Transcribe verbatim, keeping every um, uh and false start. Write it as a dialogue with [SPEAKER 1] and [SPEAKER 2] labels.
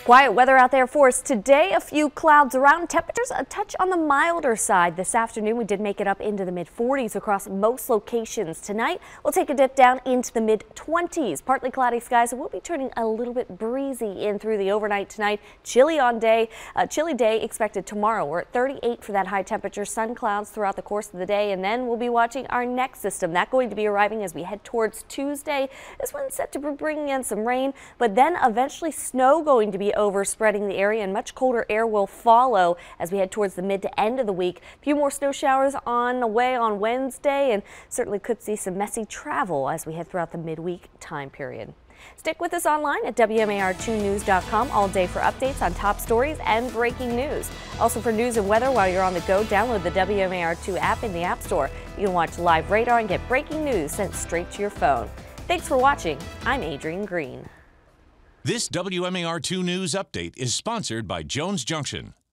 [SPEAKER 1] Quiet weather out there for us today. A few clouds around. Temperatures a touch on the milder side. This afternoon we did make it up into the mid forties across most locations. Tonight we'll take a dip down into the mid twenties. Partly cloudy skies. It will be turning a little bit breezy in through the overnight tonight. Chilly on day. A chilly day expected tomorrow. We're at thirty-eight for that high temperature. Sun clouds throughout the course of the day, and then we'll be watching our next system. That's going to be arriving as we head towards Tuesday. This one's set to be bringing in some rain, but then eventually snow going to be overspreading the area, and much colder air will follow as we head towards the mid to end of the week. A few more snow showers on the way on Wednesday, and certainly could see some messy travel as we head throughout the midweek time period. Stick with us online at W M A R two news dot com all day for updates on top stories and breaking news. Also for news and weather while you're on the go, download the W M A R two app in the App Store. You can watch live radar and get breaking news sent straight to your phone. Thanks for watching. I'm Adrienne Green.
[SPEAKER 2] This W M A R two News Update is sponsored by Jones Junction.